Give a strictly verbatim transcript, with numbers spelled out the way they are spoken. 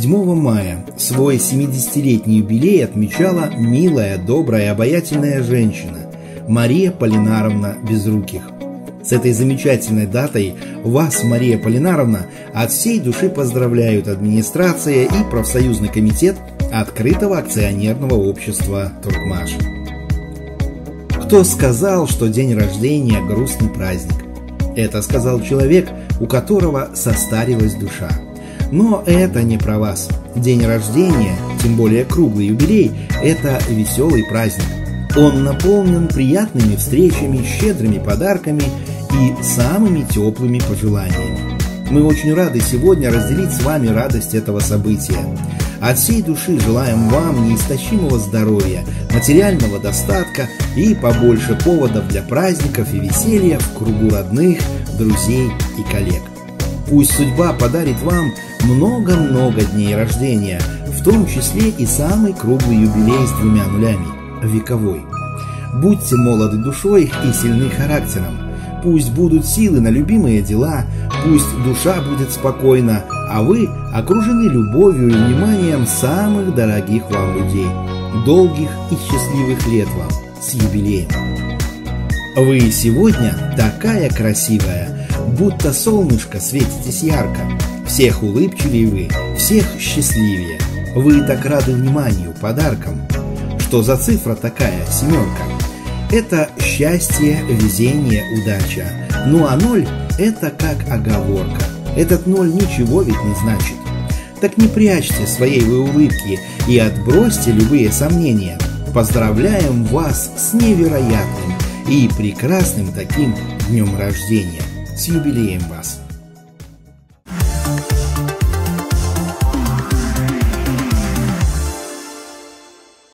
седьмого мая свой семидесятилетний юбилей отмечала милая, добрая, обаятельная женщина Мария Полинаровна Безруких. С этой замечательной датой вас, Мария Полинаровна, от всей души поздравляют администрация и профсоюзный комитет Открытого акционерного общества «Туркмаш». Кто сказал, что день рождения – грустный праздник? Это сказал человек, у которого состарилась душа. Но это не про вас. День рождения, тем более круглый юбилей, это веселый праздник. Он наполнен приятными встречами, щедрыми подарками и самыми теплыми пожеланиями. Мы очень рады сегодня разделить с вами радость этого события. От всей души желаем вам неистощимого здоровья, материального достатка и побольше поводов для праздников и веселья в кругу родных, друзей и коллег. Пусть судьба подарит вам много-много дней рождения, в том числе и самый круглый юбилей с двумя нулями – вековой. Будьте молоды душой и сильны характером. Пусть будут силы на любимые дела, пусть душа будет спокойна, а вы окружены любовью и вниманием самых дорогих вам людей. Долгих и счастливых лет вам с юбилеем! Вы сегодня такая красивая, будто солнышко светитесь ярко. Всех улыбчивее вы, всех счастливее. Вы так рады вниманию, подаркам. Что за цифра такая, семерка? Это счастье, везение, удача. Ну а ноль – это как оговорка. Этот ноль ничего ведь не значит. Так не прячьте своей вы улыбки и отбросьте любые сомнения. Поздравляем вас с невероятным и прекрасным таким днем рождения. С юбилеем вас!